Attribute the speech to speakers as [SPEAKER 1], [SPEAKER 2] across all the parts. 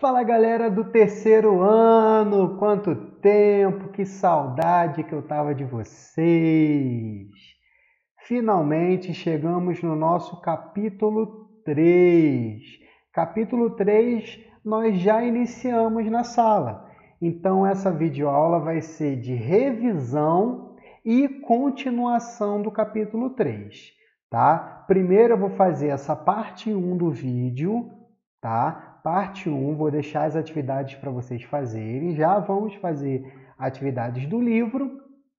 [SPEAKER 1] Fala galera do terceiro ano, quanto tempo, que saudade que eu tava de vocês. Finalmente chegamos no nosso capítulo 3. Capítulo 3 nós já iniciamos na sala. Então essa videoaula vai ser de revisão e continuação do capítulo 3, tá? Primeiro eu vou fazer essa parte 1 do vídeo, tá? Parte 1, vou deixar as atividades para vocês fazerem. Já vamos fazer atividades do livro.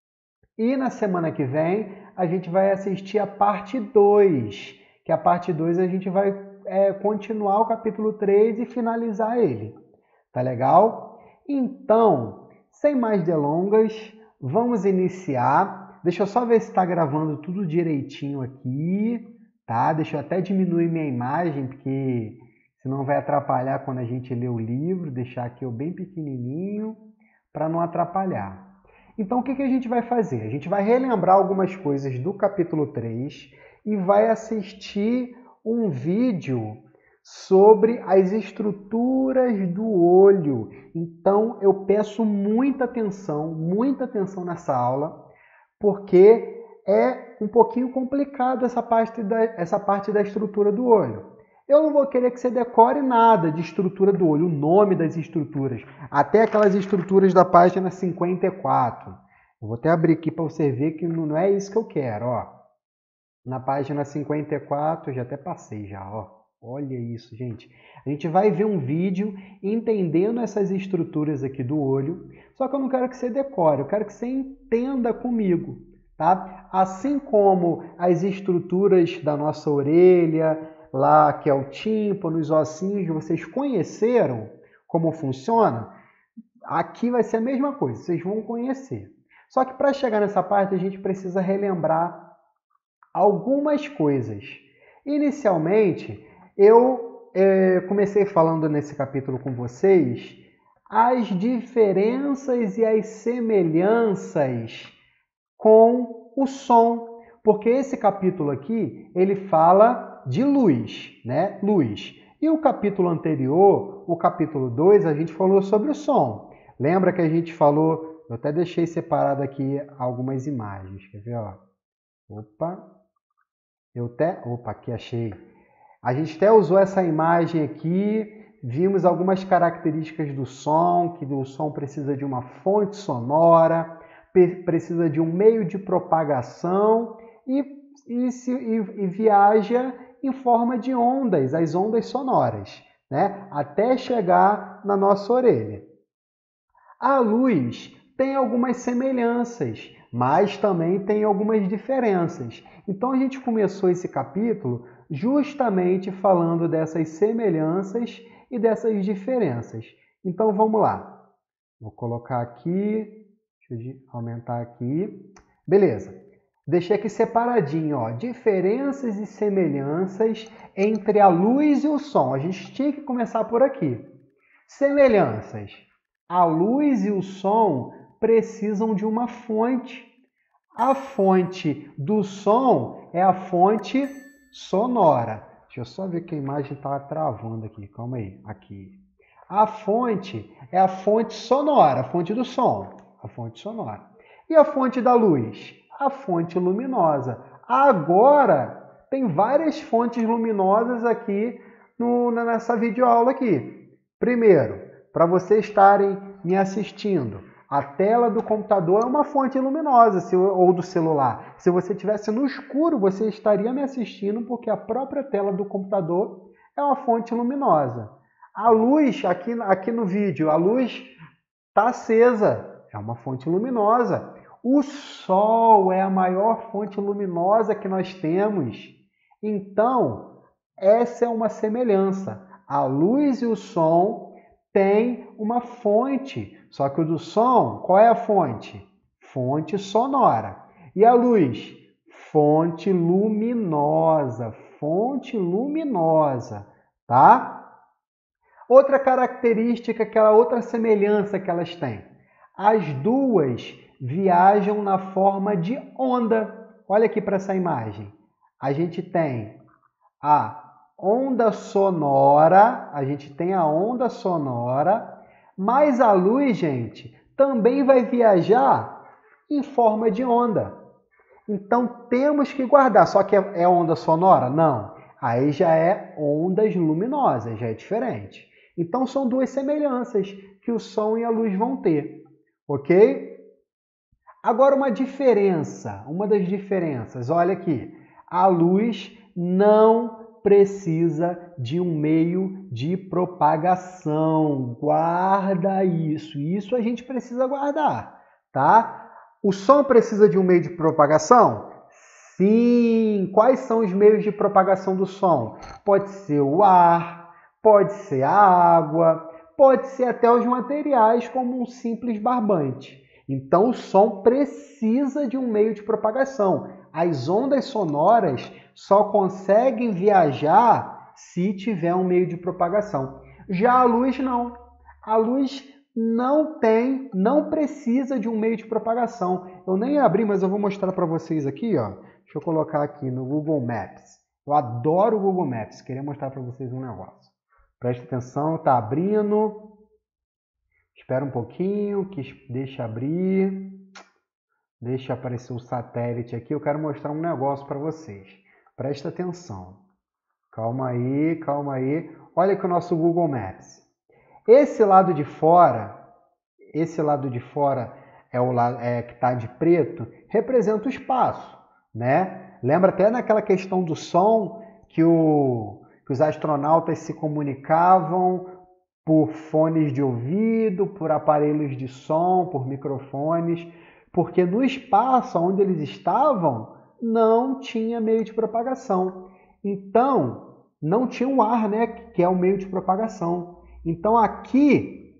[SPEAKER 1] E na semana que vem, a gente vai assistir a parte 2. Que a parte 2 a gente vai continuar o capítulo 3 e finalizar ele. Tá legal? Então, sem mais delongas, vamos iniciar. Deixa eu só ver se está gravando tudo direitinho aqui. Tá? Deixa eu até diminuir minha imagem, porque senão vai atrapalhar quando a gente lê o livro, deixar aqui bem pequenininho, para não atrapalhar. Então, o que a gente vai fazer? A gente vai relembrar algumas coisas do capítulo 3 e vai assistir um vídeo sobre as estruturas do olho. Então, eu peço muita atenção nessa aula, porque é um pouquinho complicado essa parte da estrutura do olho. Eu não vou querer que você decore nada de estrutura do olho, o nome das estruturas, até aquelas estruturas da página 54. Eu vou até abrir aqui para você ver que não é isso que eu quero, ó. Na página 54, já até passei já, ó. Olha isso, gente. A gente vai ver um vídeo entendendo essas estruturas aqui do olho, só que eu não quero que você decore, eu quero que você entenda comigo, tá? Assim como as estruturas da nossa orelha, lá que é o tímpano, os ossinhos, vocês conheceram como funciona? Aqui vai ser a mesma coisa, vocês vão conhecer. Só que para chegar nessa parte a gente precisa relembrar algumas coisas. Inicialmente, eu comecei falando nesse capítulo com vocês as diferenças e as semelhanças com o som, porque esse capítulo aqui, ele fala de luz, né? Luz. E o capítulo anterior, o capítulo 2, a gente falou sobre o som. Lembra que a gente falou, eu até deixei separado aqui algumas imagens, quer ver, ó? Opa, aqui achei. A gente até usou essa imagem aqui, vimos algumas características do som, que o som precisa de uma fonte sonora, precisa de um meio de propagação e viaja em forma de ondas, as ondas sonoras, né? Até chegar na nossa orelha. A luz tem algumas semelhanças, mas também tem algumas diferenças. Então a gente começou esse capítulo justamente falando dessas semelhanças e dessas diferenças. Então vamos lá. Vou colocar aqui, deixa eu aumentar aqui. Beleza. Deixei aqui separadinho, ó, diferenças e semelhanças entre a luz e o som. A gente tinha que começar por aqui. Semelhanças. A luz e o som precisam de uma fonte. A fonte do som é a fonte sonora. Deixa eu só ver que a imagem estava travando aqui. Calma aí. Aqui. A fonte é a fonte sonora, a fonte do som. A fonte sonora. E a fonte da luz? A fonte luminosa. Agora, tem várias fontes luminosas aqui nessa videoaula aqui. Primeiro, para vocês estarem me assistindo, a tela do computador é uma fonte luminosa, ou do celular. Se você estivesse no escuro, você estaria me assistindo, porque a própria tela do computador é uma fonte luminosa. A luz, aqui no vídeo, a luz está acesa, é uma fonte luminosa. O sol é a maior fonte luminosa que nós temos. Então, essa é uma semelhança. A luz e o som têm uma fonte, só que o do som, qual é a fonte? Fonte sonora. E a luz? Fonte luminosa, tá? Outra característica, aquela outra semelhança que elas têm. As duas viajam na forma de onda. Olha aqui para essa imagem. A gente tem a onda sonora, a gente tem a onda sonora, mas a luz, gente, também vai viajar em forma de onda. Então temos que guardar. Só que é onda sonora? Não. Aí já é ondas luminosas, já é diferente. Então são duas semelhanças que o som e a luz vão ter, ok? Agora uma das diferenças, olha aqui. A luz não precisa de um meio de propagação. Guarda isso. Isso a gente precisa guardar, tá? O som precisa de um meio de propagação? Sim! Quais são os meios de propagação do som? Pode ser o ar, pode ser a água, pode ser até os materiais como um simples barbante. Então o som precisa de um meio de propagação. As ondas sonoras só conseguem viajar se tiver um meio de propagação. Já a luz não. A luz não precisa de um meio de propagação. Eu nem abri, mas eu vou mostrar para vocês aqui, ó. Deixa eu colocar aqui no Google Maps. Eu adoro o Google Maps. Queria mostrar para vocês um negócio. Preste atenção, tá abrindo. Espera um pouquinho, deixa abrir. Deixa aparecer o satélite aqui. Eu quero mostrar um negócio para vocês. Presta atenção. Calma aí, calma aí. Olha aqui o nosso Google Maps. Esse lado de fora é o lado que está de preto, representa o espaço, né? Lembra até naquela questão do som que os astronautas se comunicavam por fones de ouvido, por aparelhos de som, por microfones, porque no espaço onde eles estavam não tinha meio de propagação. Então, não tinha o ar, né, que é o meio de propagação. Então, aqui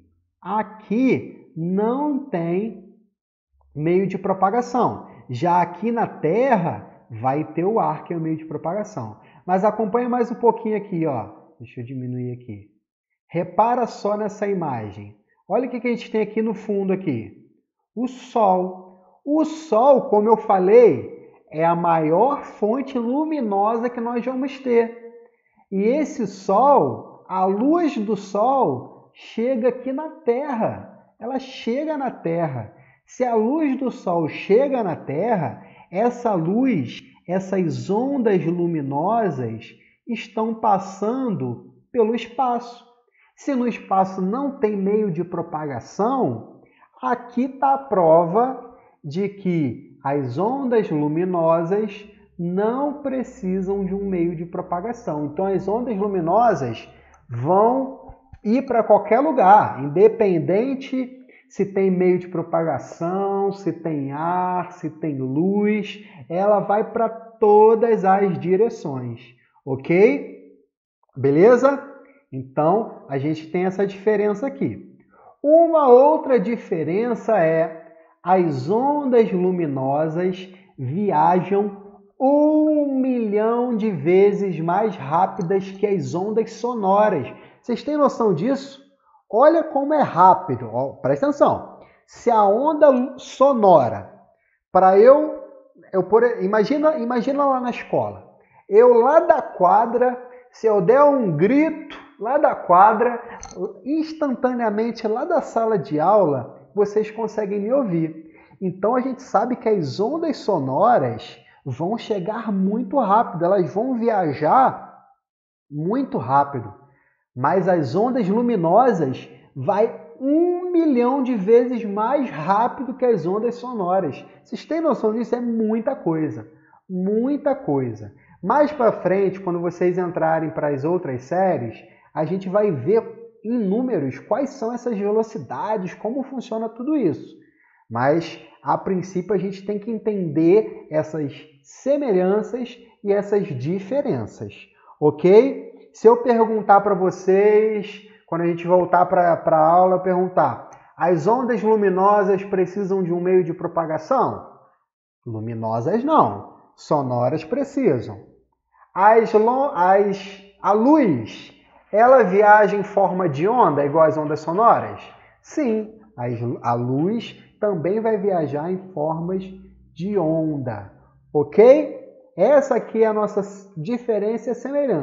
[SPEAKER 1] não tem meio de propagação. Já aqui na Terra vai ter o ar, que é o meio de propagação. Mas acompanha mais um pouquinho aqui, ó. Deixa eu diminuir aqui. Repara só nessa imagem. Olha o que a gente tem aqui no fundo aqui. O Sol. O Sol, como eu falei, é a maior fonte luminosa que nós vamos ter. E esse Sol, a luz do Sol, chega aqui na Terra. Ela chega na Terra. Se a luz do Sol chega na Terra, essa luz, essas ondas luminosas estão passando pelo espaço. Se no espaço não tem meio de propagação, aqui está a prova de que as ondas luminosas não precisam de um meio de propagação. Então, as ondas luminosas vão ir para qualquer lugar, independente se tem meio de propagação, se tem ar, se tem luz, ela vai para todas as direções, ok? Beleza? Então, a gente tem essa diferença aqui. Uma outra diferença é as ondas luminosas viajam 1 milhão de vezes mais rápidas que as ondas sonoras. Vocês têm noção disso? Olha como é rápido. Ó, presta atenção. Se a onda sonora, imagina lá na escola. Eu lá da quadra, se eu der um grito lá da quadra, instantaneamente lá da sala de aula, vocês conseguem me ouvir. Então a gente sabe que as ondas sonoras vão chegar muito rápido, elas vão viajar muito rápido. Mas as ondas luminosas vai 1 milhão de vezes mais rápido que as ondas sonoras. Vocês têm noção disso? É muita coisa. Muita coisa. Mais para frente, quando vocês entrarem para as outras séries, a gente vai ver em números quais são essas velocidades, como funciona tudo isso. Mas, a princípio, a gente tem que entender essas semelhanças e essas diferenças, ok? Se eu perguntar para vocês, quando a gente voltar para a aula, eu perguntar, as ondas luminosas precisam de um meio de propagação? Luminosas não, sonoras precisam. A luz, ela viaja em forma de onda, igual as ondas sonoras? Sim, a luz também vai viajar em formas de onda, ok? Essa aqui é a nossa diferença e semelhança.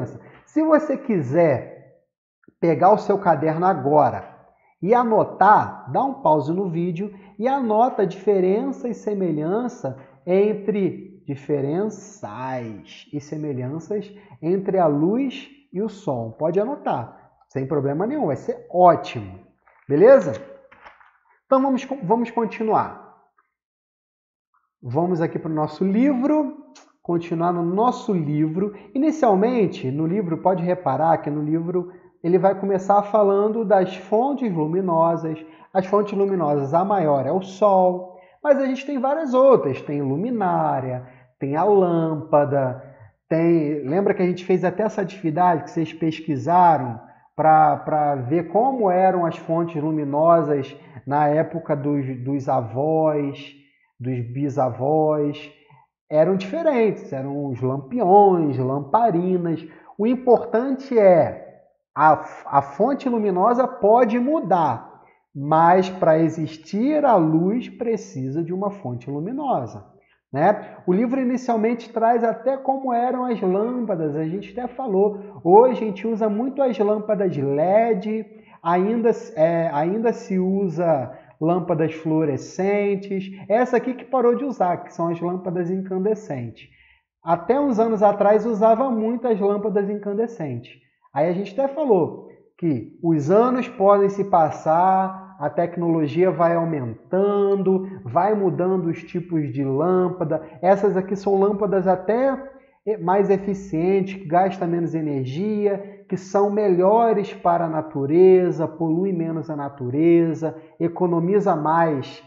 [SPEAKER 1] Se você quiser pegar o seu caderno agora e anotar, dá um pause no vídeo e anota diferença e semelhança entre diferenças e semelhanças entre a luz e o som. Pode anotar, sem problema nenhum, vai ser ótimo. Beleza? Então vamos continuar. Vamos aqui para o nosso livro, continuar no nosso livro. Inicialmente, no livro, pode reparar que no livro ele vai começar falando das fontes luminosas. As fontes luminosas, a maior é o Sol, mas a gente tem várias outras. Tem luminária, tem a lâmpada, lembra que a gente fez até essa atividade que vocês pesquisaram para ver como eram as fontes luminosas na época dos avós, dos bisavós. Eram diferentes, eram os lampiões, lamparinas. O importante é a fonte luminosa pode mudar, mas para existir a luz precisa de uma fonte luminosa, né? O livro inicialmente traz até como eram as lâmpadas, a gente até falou. Hoje a gente usa muito as lâmpadas LED, ainda se usa lâmpadas fluorescentes, essa aqui que parou de usar, que são as lâmpadas incandescentes. Até uns anos atrás usava muito as lâmpadas incandescentes. Aí a gente até falou que os anos podem se passar, a tecnologia vai aumentando, vai mudando os tipos de lâmpada. Essas aqui são lâmpadas até mais eficientes, que gastam menos energia, que são melhores para a natureza, poluem menos a natureza, economiza mais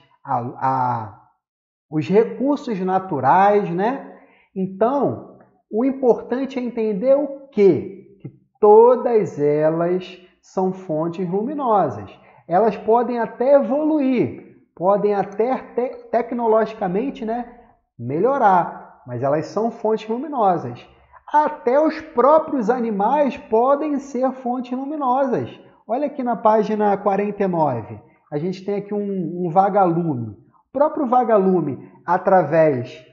[SPEAKER 1] os recursos naturais, né? Então, o importante é entender o quê? Que todas elas são fontes luminosas. Elas podem até evoluir, podem até tecnologicamente, né, melhorar, mas elas são fontes luminosas. Até os próprios animais podem ser fontes luminosas. Olha aqui na página 49, a gente tem aqui um vagalume. O próprio vagalume, através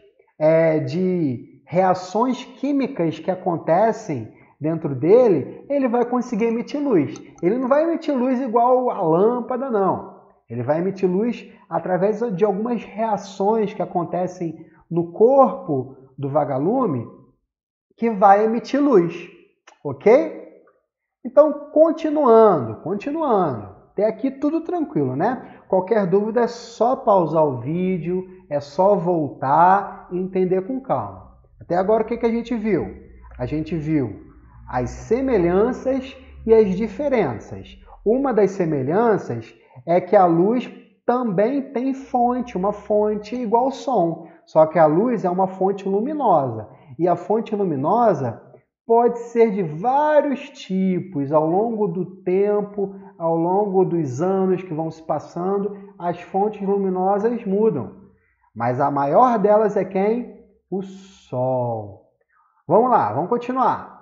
[SPEAKER 1] de reações químicas que acontecem dentro dele, ele vai conseguir emitir luz. Ele não vai emitir luz igual a lâmpada, não. Ele vai emitir luz através de algumas reações que acontecem no corpo do vagalume, que vai emitir luz, ok? Então, continuando. Até aqui tudo tranquilo, né? Qualquer dúvida é só pausar o vídeo, é só voltar e entender com calma. Até agora o que a gente viu? A gente viu as semelhanças e as diferenças. Uma das semelhanças é que a luz também tem fonte, uma fonte igual ao som, só que a luz é uma fonte luminosa. E a fonte luminosa pode ser de vários tipos. Ao longo do tempo, ao longo dos anos que vão se passando, as fontes luminosas mudam. Mas a maior delas é quem? O Sol. Vamos lá, vamos continuar.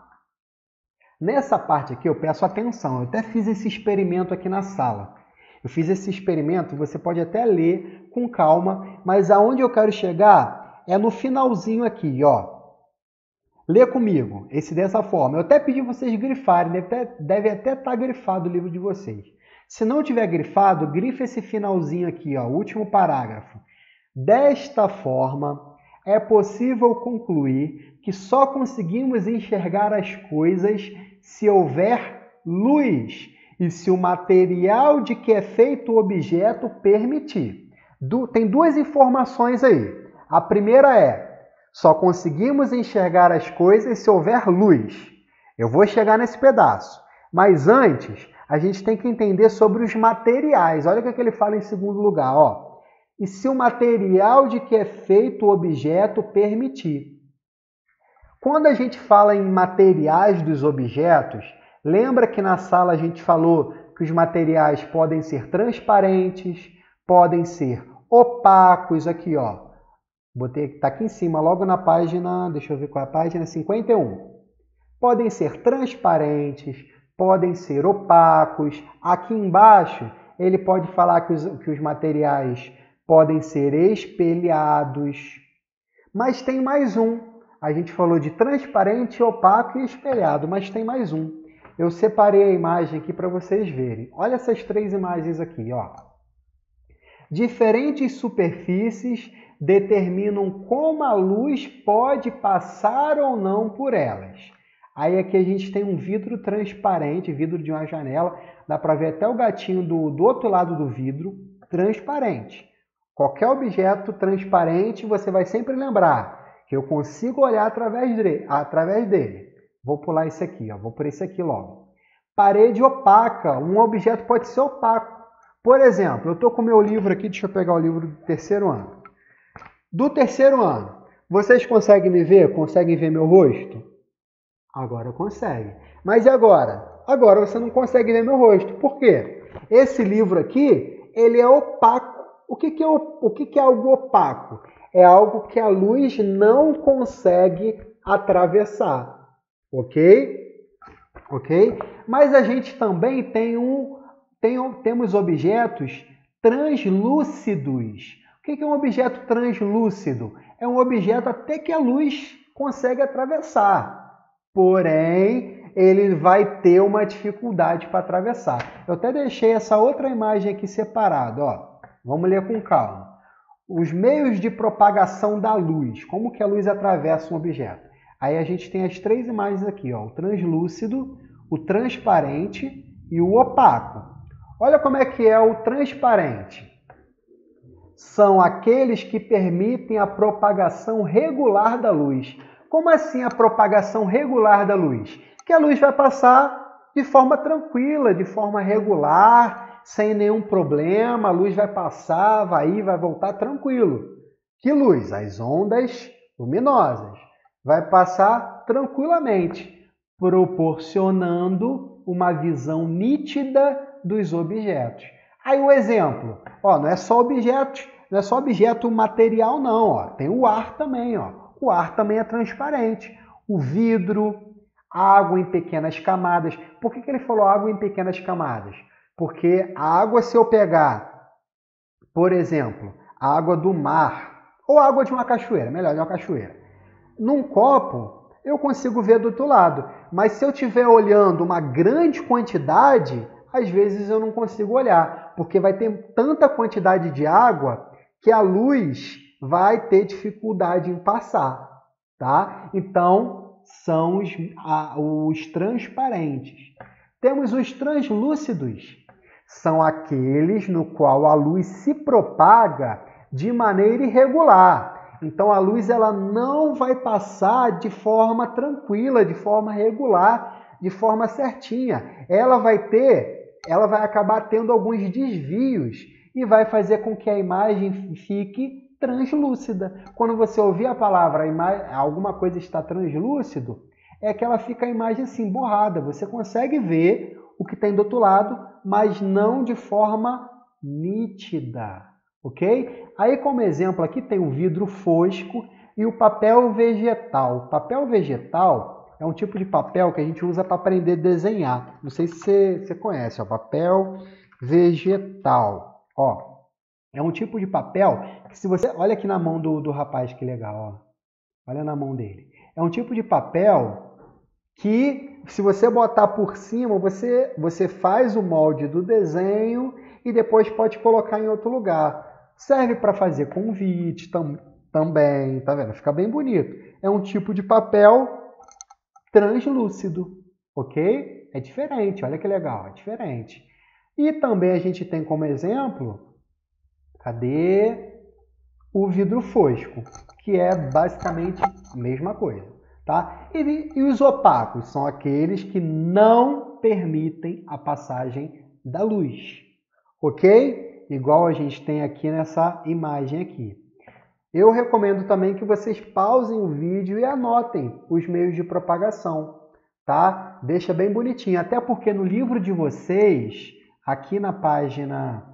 [SPEAKER 1] Nessa parte aqui eu peço atenção. Eu até fiz esse experimento aqui na sala. Eu fiz esse experimento, você pode até ler com calma, mas aonde eu quero chegar é no finalzinho aqui, ó. Lê comigo, esse dessa forma. Eu até pedi vocês grifarem, deve até estar grifado o livro de vocês. Se não tiver grifado, grifa esse finalzinho aqui, ó, o último parágrafo. Desta forma, é possível concluir que só conseguimos enxergar as coisas se houver luz e se o material de que é feito o objeto permitir. Tem duas informações aí. A primeira é: só conseguimos enxergar as coisas se houver luz. Eu vou chegar nesse pedaço. Mas antes, a gente tem que entender sobre os materiais. Olha o que ele fala em segundo lugar, ó. E se o material de que é feito o objeto permitir. Quando a gente fala em materiais dos objetos, lembra que na sala a gente falou que os materiais podem ser transparentes, podem ser opacos, aqui ó. Tá aqui em cima, logo na página, deixa eu ver qual é a página, 51. Podem ser transparentes, podem ser opacos. Aqui embaixo, ele pode falar que os materiais podem ser espelhados. Mas tem mais um. A gente falou de transparente, opaco e espelhado, mas tem mais um. Eu separei a imagem aqui para vocês verem. Olha essas 3 imagens aqui, ó. Diferentes superfícies determinam como a luz pode passar ou não por elas. Aí aqui a gente tem um vidro transparente, vidro de uma janela, dá para ver até o gatinho do outro lado do vidro, transparente. Qualquer objeto transparente, você vai sempre lembrar que eu consigo olhar através dele. Vou pular esse aqui, ó, vou por esse aqui logo. Parede opaca, um objeto pode ser opaco. Por exemplo, eu estou com o meu livro aqui, deixa eu pegar o livro do terceiro ano. Do terceiro ano, vocês conseguem me ver? Conseguem ver meu rosto? Agora consegue. Mas e agora? Agora você não consegue ver meu rosto. Por quê? Esse livro aqui, ele é opaco. O que é algo opaco? É algo que a luz não consegue atravessar. Ok? Ok? Mas a gente também temos objetos translúcidos. O que é um objeto translúcido? É um objeto até que a luz consegue atravessar. Porém, ele vai ter uma dificuldade para atravessar. Eu até deixei essa outra imagem aqui separada, ó. Vamos ler com calma. Os meios de propagação da luz. Como que a luz atravessa um objeto? Aí a gente tem as 3 imagens aqui, ó. O translúcido, o transparente e o opaco. Olha como é que é o transparente. São aqueles que permitem a propagação regular da luz. Como assim a propagação regular da luz? Que a luz vai passar de forma tranquila, de forma regular, sem nenhum problema. A luz vai passar, vai ir, vai voltar tranquilo. Que luz? As ondas luminosas. Vai passar tranquilamente, proporcionando uma visão nítida dos objetos. Aí o exemplo, ó, não é só objeto material não, ó. Tem o ar também, ó. O ar também é transparente. O vidro, água em pequenas camadas. Por que ele falou água em pequenas camadas? Porque a água, se eu pegar, por exemplo, a água do mar, ou água de uma cachoeira, melhor, de uma cachoeira, num copo, eu consigo ver do outro lado. Mas se eu estiver olhando uma grande quantidade, às vezes eu não consigo olhar, porque vai ter tanta quantidade de água que a luz vai ter dificuldade em passar, tá? Então, são os transparentes. Temos os translúcidos. São aqueles no qual a luz se propaga de maneira irregular. Então, a luz ela não vai passar de forma tranquila, de forma regular, de forma certinha. Ela vai acabar tendo alguns desvios e vai fazer com que a imagem fique translúcida. Quando você ouvir a palavra alguma coisa está translúcido, é que ela fica a imagem assim, borrada. Você consegue ver o que tem do outro lado, mas não de forma nítida, ok? Aí, como exemplo, aqui tem o vidro fosco e o papel vegetal. O papel vegetal é um tipo de papel que a gente usa para aprender a desenhar. Não sei se você conhece, ó, papel vegetal. Ó, é um tipo de papel que se você... Olha aqui na mão do rapaz, que legal, ó. Olha na mão dele. É um tipo de papel que, se você botar por cima, você faz o molde do desenho e depois pode colocar em outro lugar. Serve para fazer convite também, tá vendo? Fica bem bonito. É um tipo de papel translúcido, ok? É diferente, olha que legal, é diferente. E também a gente tem como exemplo, cadê? O vidro fosco, que é basicamente a mesma coisa. Tá? E os opacos são aqueles que não permitem a passagem da luz, ok? Igual a gente tem aqui nessa imagem aqui. Eu recomendo também que vocês pausem o vídeo e anotem os meios de propagação, tá? Deixa bem bonitinho, até porque no livro de vocês, aqui na página...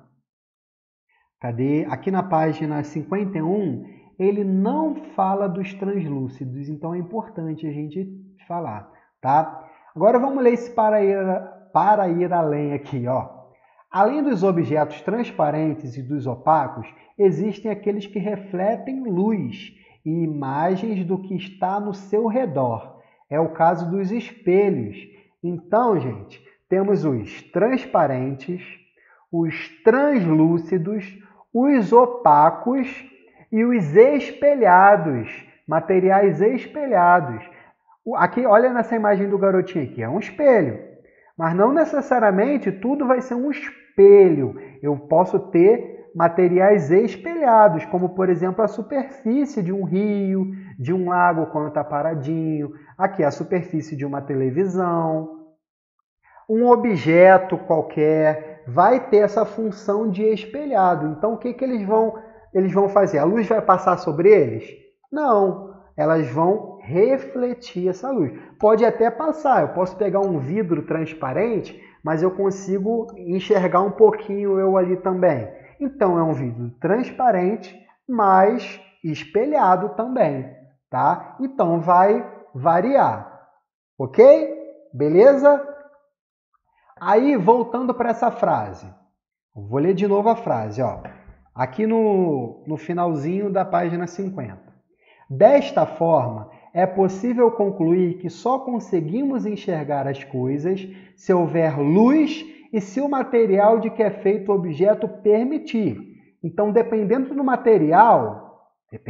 [SPEAKER 1] Cadê? Aqui na página 51, ele não fala dos translúcidos, então é importante a gente falar, tá? Agora vamos ler esse para ir além aqui, ó. Além dos objetos transparentes e dos opacos, existem aqueles que refletem luz e imagens do que está no seu redor. É o caso dos espelhos. Então, gente, temos os transparentes, os translúcidos, os opacos e os espelhados, materiais espelhados. Aqui, olha nessa imagem do garotinho aqui, é um espelho. Mas não necessariamente tudo vai ser um espelho. Eu posso ter materiais espelhados, como, por exemplo, a superfície de um rio, de um lago quando está paradinho. Aqui, a superfície de uma televisão. Um objeto qualquer vai ter essa função de espelhado. Então, o que eles vão fazer? A luz vai passar sobre eles? Não. Elas vão refletir essa luz. Pode até passar, eu posso pegar um vidro transparente, mas eu consigo enxergar um pouquinho eu ali também. Então é um vidro transparente, mas espelhado também, tá? Então vai variar, ok? Beleza? Aí, voltando para essa frase, vou ler de novo a frase, ó. Aqui no finalzinho da página 50. Desta forma, é possível concluir que só conseguimos enxergar as coisas se houver luz e se o material de que é feito o objeto permitir. Então, dependendo do material,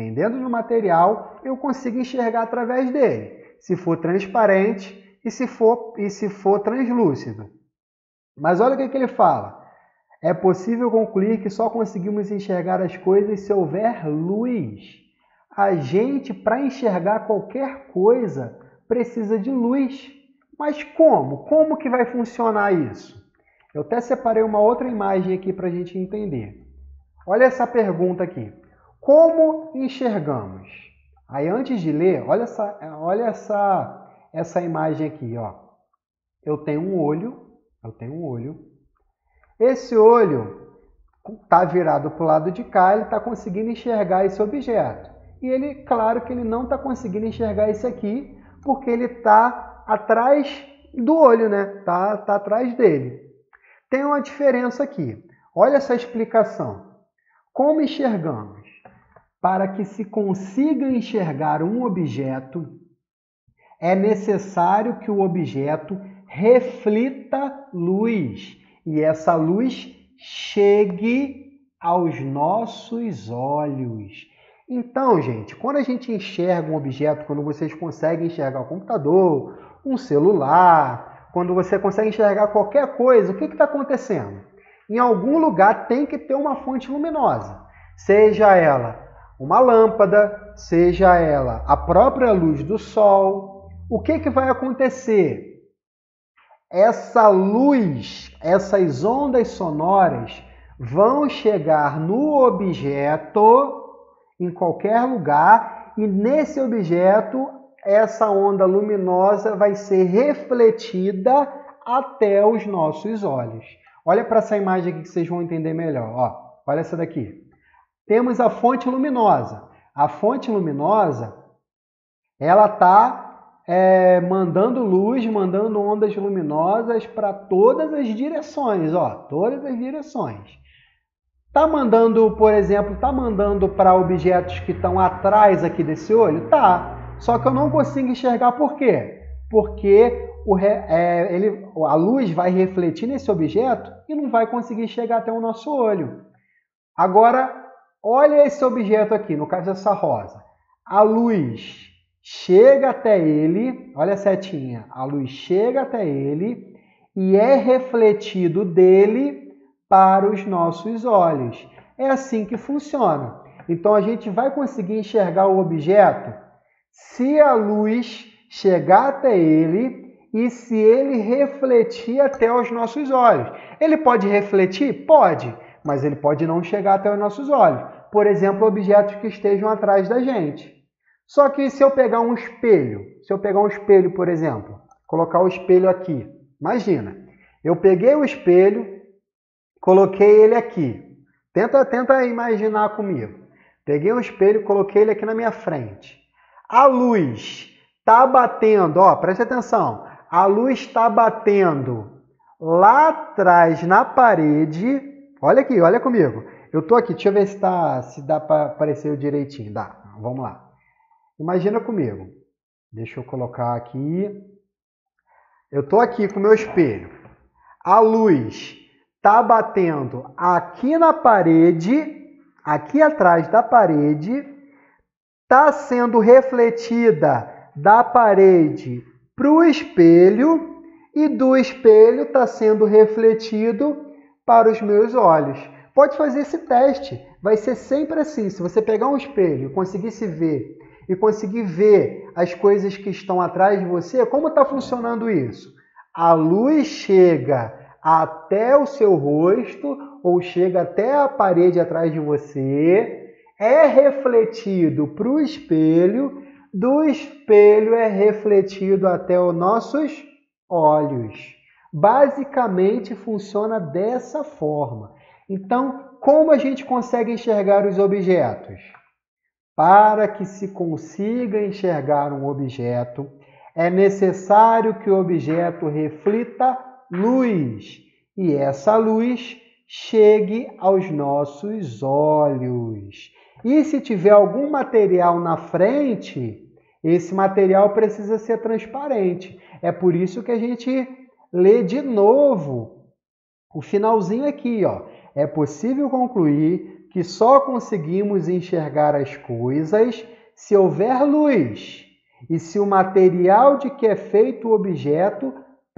[SPEAKER 1] eu consigo enxergar através dele. Se for transparente e se for translúcido. Mas olha o que ele fala. É possível concluir que só conseguimos enxergar as coisas se houver luz. A gente, para enxergar qualquer coisa, precisa de luz. Mas como? Como que vai funcionar isso? Eu até separei uma outra imagem aqui para a gente entender. Olha essa pergunta aqui. Como enxergamos? Aí, antes de ler, olha essa imagem aqui, ó. Eu tenho um olho. Esse olho está virado para o lado de cá, ele está conseguindo enxergar esse objeto. E ele, claro que ele não está conseguindo enxergar esse aqui, porque ele está atrás do olho, né? Está atrás dele. Tem uma diferença aqui. Olha essa explicação. Como enxergamos? Para que se consiga enxergar um objeto, é necessário que o objeto reflita luz. E essa luz chegue aos nossos olhos. Então, gente, quando a gente enxerga um objeto, quando vocês conseguem enxergar o computador, um celular, quando você consegue enxergar qualquer coisa, o que está acontecendo? Em algum lugar tem que ter uma fonte luminosa. Seja ela uma lâmpada, seja ela a própria luz do sol. O que vai acontecer? Essa luz, essas ondas sonoras vão chegar no objeto em qualquer lugar e nesse objeto essa onda luminosa vai ser refletida até os nossos olhos. Olha para essa imagem aqui que vocês vão entender melhor. Ó, olha essa daqui. Temos a fonte luminosa. A fonte luminosa, ela está mandando luz, mandando ondas luminosas para todas as direções. Ó, todas as direções. Está mandando, por exemplo, para objetos que estão atrás aqui desse olho? Tá. Só que eu não consigo enxergar por quê? Porque a luz vai refletir nesse objeto e não vai conseguir chegar até o nosso olho. Agora, olha esse objeto aqui, no caso dessa rosa. A luz chega até ele, olha a setinha, a luz chega até ele e é refletido dele para os nossos olhos. É assim que funciona. Então, a gente vai conseguir enxergar o objeto se a luz chegar até ele e se ele refletir até os nossos olhos. Ele pode refletir? Pode, mas ele pode não chegar até os nossos olhos. Por exemplo, objetos que estejam atrás da gente. Só que se eu pegar um espelho, por exemplo, colocar o espelho aqui, imagina, eu peguei o espelho, coloquei ele aqui. Tenta imaginar comigo. Peguei um espelho, coloquei ele aqui na minha frente. A luz está batendo, ó, preste atenção. A luz está batendo lá atrás na parede. Olha aqui, olha comigo. Eu estou aqui, deixa eu ver se dá para aparecer direitinho. Dá, vamos lá. Imagina comigo. Deixa eu colocar aqui. Eu estou aqui com o meu espelho. A luz está batendo aqui na parede, aqui atrás da parede, está sendo refletida da parede para o espelho e do espelho está sendo refletido para os meus olhos. Pode fazer esse teste, vai ser sempre assim. Se você pegar um espelho e conseguir se ver e conseguir ver as coisas que estão atrás de você, como está funcionando isso? A luz chega até o seu rosto ou chega até a parede atrás de você, é refletido para o espelho, do espelho é refletido até os nossos olhos. Basicamente funciona dessa forma. Então, como a gente consegue enxergar os objetos? Para que se consiga enxergar um objeto, é necessário que o objeto reflita luz e essa luz chegue aos nossos olhos. E se tiver algum material na frente, esse material precisa ser transparente. É por isso que a gente lê de novo o finalzinho aqui, ó. É possível concluir que só conseguimos enxergar as coisas se houver luz e se o material de que é feito o objeto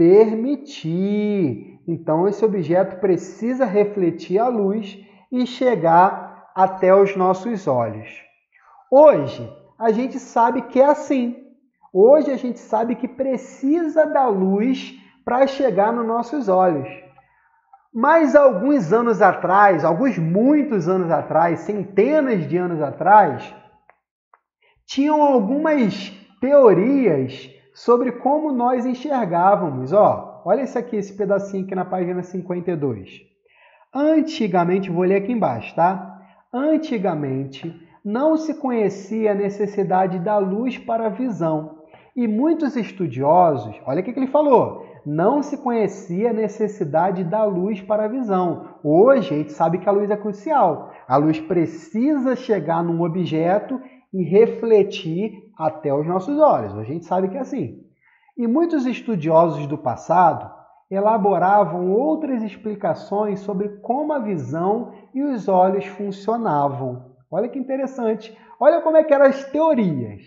[SPEAKER 1] permitir. Então, esse objeto precisa refletir a luz e chegar até os nossos olhos. Hoje, a gente sabe que é assim. Hoje, a gente sabe que precisa da luz para chegar nos nossos olhos. Mas alguns anos atrás, muitos anos atrás, centenas de anos atrás, tinham algumas teorias sobre como nós enxergávamos. Olha isso aqui, esse pedacinho aqui na página 52. Antigamente, vou ler aqui embaixo, tá? Antigamente, não se conhecia a necessidade da luz para a visão. E muitos estudiosos, olha o que ele falou, não se conhecia a necessidade da luz para a visão. Hoje, a gente sabe que a luz é crucial. A luz precisa chegar num objeto e refletir até os nossos olhos. A gente sabe que é assim. E muitos estudiosos do passado elaboravam outras explicações sobre como a visão e os olhos funcionavam. Olha que interessante. Olha como é que eram as teorias.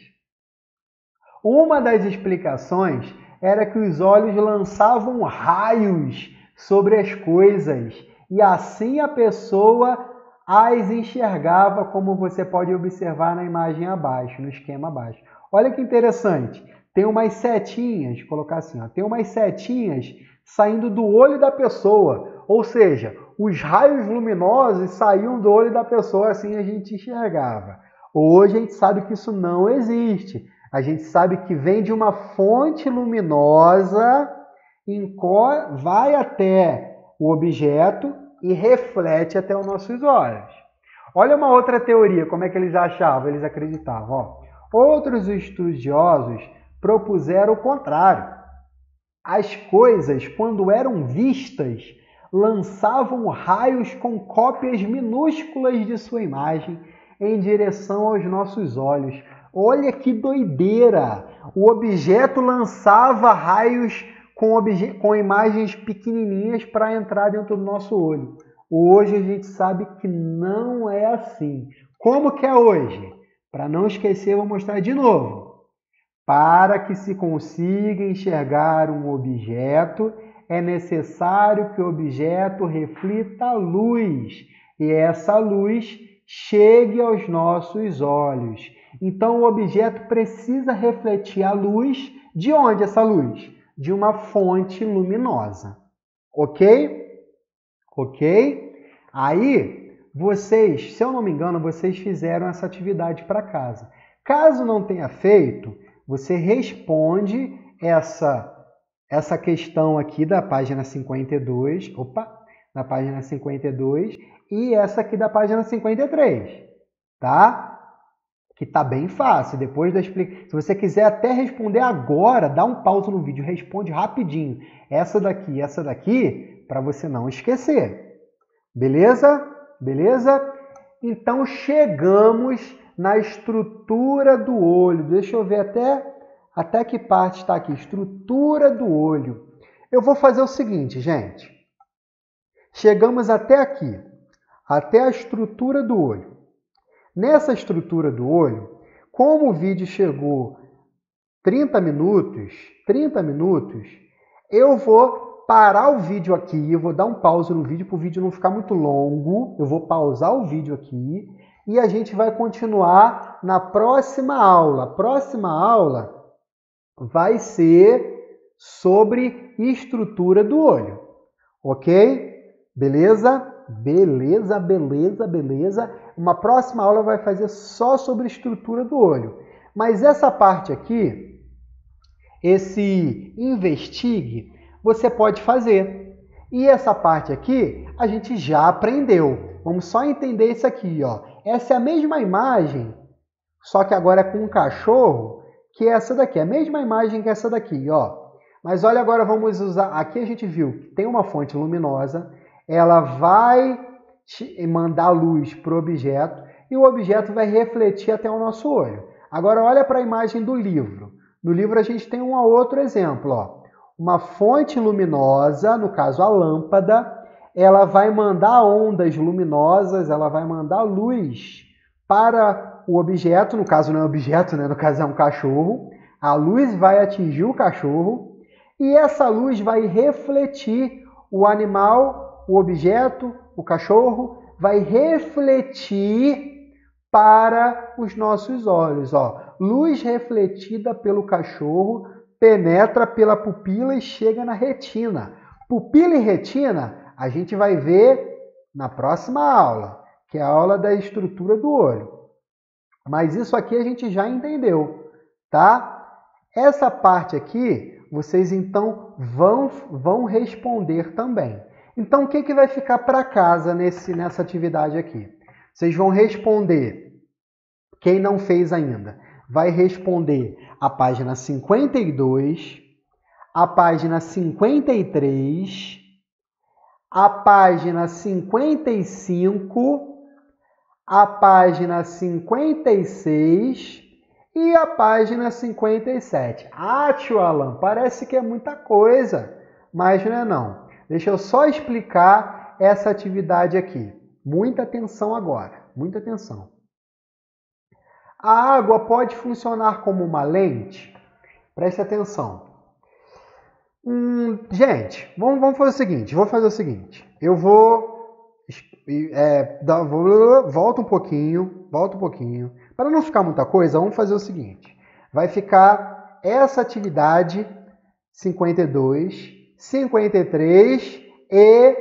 [SPEAKER 1] Uma das explicações era que os olhos lançavam raios sobre as coisas e assim a pessoa as enxergava, como você pode observar na imagem abaixo, no esquema abaixo. Olha que interessante. Tem umas setinhas, vou colocar assim, tem umas setinhas saindo do olho da pessoa, ou seja, os raios luminosos saíam do olho da pessoa, assim a gente enxergava. Hoje a gente sabe que isso não existe. A gente sabe que vem de uma fonte luminosa, vai até o objeto e reflete até os nossos olhos. Olha uma outra teoria, como é que eles achavam, eles acreditavam. Outros estudiosos propuseram o contrário. As coisas, quando eram vistas, lançavam raios com cópias minúsculas de sua imagem em direção aos nossos olhos. Olha que doideira! O objeto lançava raios com imagens pequenininhas para entrar dentro do nosso olho. Hoje a gente sabe que não é assim. Como que é hoje? Para não esquecer, vou mostrar de novo. Para que se consiga enxergar um objeto, é necessário que o objeto reflita a luz e essa luz chegue aos nossos olhos. Então, o objeto precisa refletir a luz. De onde essa luz? De uma fonte luminosa. Ok? Ok? Aí, vocês, se eu não me engano, vocês fizeram essa atividade para casa. Caso não tenha feito, você responde essa questão aqui da página 52, na página 52, e essa aqui da página 53, tá? Que tá bem fácil. Depois da explicação, se você quiser até responder agora, dá um pause no vídeo, responde rapidinho. Essa daqui, para você não esquecer. Beleza? Beleza? Então chegamos na estrutura do olho. Deixa eu ver até que parte está aqui. Estrutura do olho. Eu vou fazer o seguinte, gente. Chegamos até aqui, até a estrutura do olho. Nessa estrutura do olho, como o vídeo chegou 30 minutos, eu vou parar o vídeo aqui, eu vou dar um pause no vídeo para o vídeo não ficar muito longo. Eu vou pausar o vídeo aqui e a gente vai continuar na próxima aula. A próxima aula vai ser sobre estrutura do olho, ok? Beleza? Beleza. Uma próxima aula vai fazer só sobre estrutura do olho. Mas essa parte aqui, esse investigue, você pode fazer. E essa parte aqui, a gente já aprendeu. Vamos só entender isso aqui, ó. Essa é a mesma imagem, só que agora é com um cachorro, que é essa daqui. A mesma imagem que essa daqui, ó. Mas olha, agora vamos usar... Aqui a gente viu que tem uma fonte luminosa, ela vai mandar luz para o objeto e o objeto vai refletir até o nosso olho. Agora olha para a imagem do livro. No livro a gente tem um outro exemplo, ó. Uma fonte luminosa, no caso a lâmpada, ela vai mandar ondas luminosas, ela vai mandar luz para o objeto, no caso não é objeto, né? No caso é um cachorro. A luz vai atingir o cachorro e essa luz vai refletir o animal, o objeto, o cachorro, vai refletir para os nossos olhos. Ó. Luz refletida pelo cachorro penetra pela pupila e chega na retina. Pupila e retina a gente vai ver na próxima aula, que é a aula da estrutura do olho. Mas isso aqui a gente já entendeu, tá? Essa parte aqui, vocês então vão responder também. Então, o que vai ficar para casa nessa atividade aqui? Vocês vão responder, quem não fez ainda, vai responder a página 52, a página 53, a página 55, a página 56 e a página 57. Ah, tio Alan, parece que é muita coisa, mas não é não. Deixa eu só explicar essa atividade aqui. Muita atenção agora, muita atenção. A água pode funcionar como uma lente? Preste atenção. Gente, vamos fazer o seguinte. Eu volta um pouquinho. Para não ficar muita coisa, vamos fazer o seguinte. Vai ficar essa atividade 52, 53 e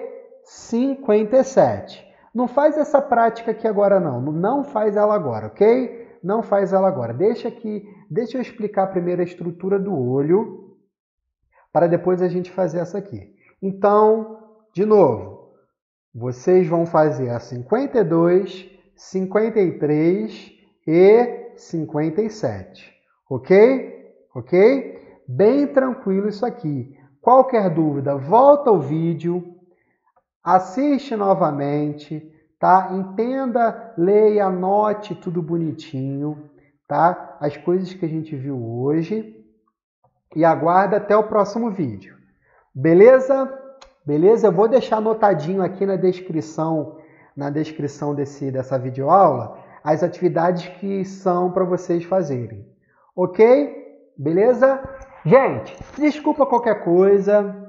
[SPEAKER 1] 57. Não faz essa prática aqui agora não. Não faz ela agora, ok? Não faz ela agora. Deixa eu explicar primeiro a estrutura do olho, para depois a gente fazer essa aqui. Então, de novo, vocês vão fazer a 52, 53 e 57. Ok? Ok? Bem tranquilo isso aqui. Qualquer dúvida, volta ao vídeo, assiste novamente, tá? Entenda, leia, anote tudo bonitinho, tá? As coisas que a gente viu hoje e aguarda até o próximo vídeo. Beleza? Beleza? Eu vou deixar anotadinho aqui na descrição dessa videoaula as atividades que são para vocês fazerem. Ok? Beleza? Gente, desculpa qualquer coisa,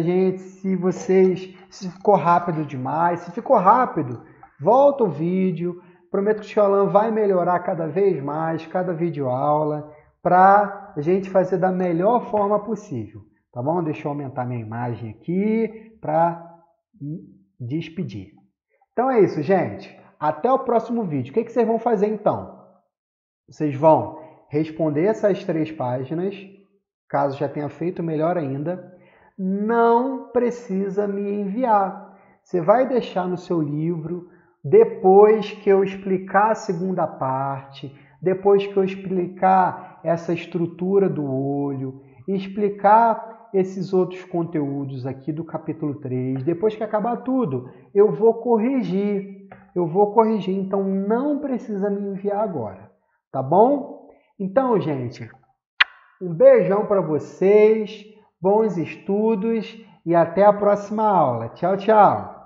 [SPEAKER 1] se ficou rápido demais. Se ficou rápido, volta o vídeo. Prometo que o tio Alan vai melhorar cada vez mais, cada videoaula, para a gente fazer da melhor forma possível. Tá bom? Deixa eu aumentar minha imagem aqui para despedir. Então é isso, gente. Até o próximo vídeo. O que vocês vão fazer então? Vocês vão responder essas 3 páginas. Caso já tenha feito, melhor ainda. Não precisa me enviar. Você vai deixar no seu livro, depois que eu explicar a segunda parte, depois que eu explicar essa estrutura do olho, explicar esses outros conteúdos aqui do capítulo 3, depois que acabar tudo, eu vou corrigir eu vou corrigir, então não precisa me enviar agora, tá bom? Então, gente, um beijão para vocês, bons estudos e até a próxima aula. Tchau, tchau!